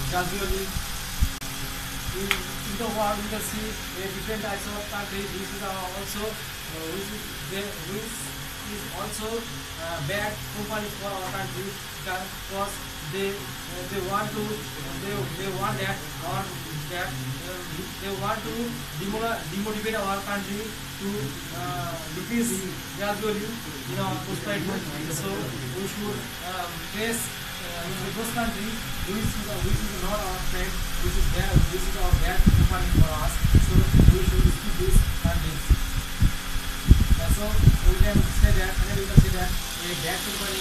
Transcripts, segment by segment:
gradually in the world we can see different types of countries which is also which is also bad companies for our country because they want to they want that or that they want to demotivate our country to decrease gradually in our prosperity. So we should face those countries which is not our friend, which is our bad company for us. So we should keep these countries. So we can say that, and we can say that a bad company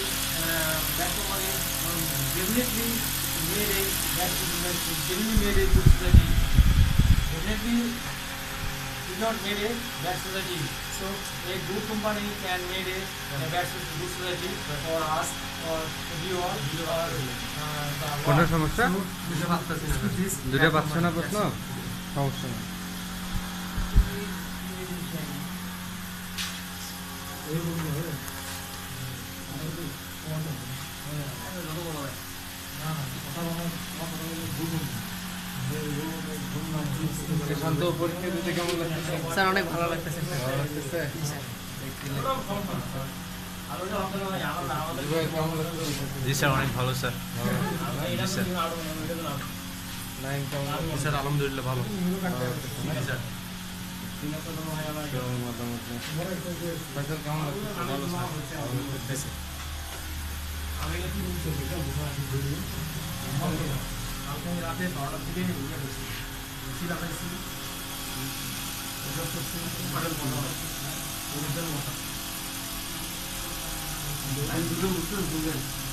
definitely made a bad society, genuinely made a good society. Definitely did not made a bad society. So a good company can made a bad good society for us or you all or কোন সমস্যা দুটো পাচ্ছ না প্রশ্ন সমস্যা না শান্ত পরীক্ষা দিতে কেমন লাগছে স্যার অনেক ভালো লাগতেছে ভালো লাগতেছে জি স্যার অনেক ভালো স্যার স্যার আলহামদুলিল্লাহ ভালো স্যার আমি রাতে 9টার দিকে দুটো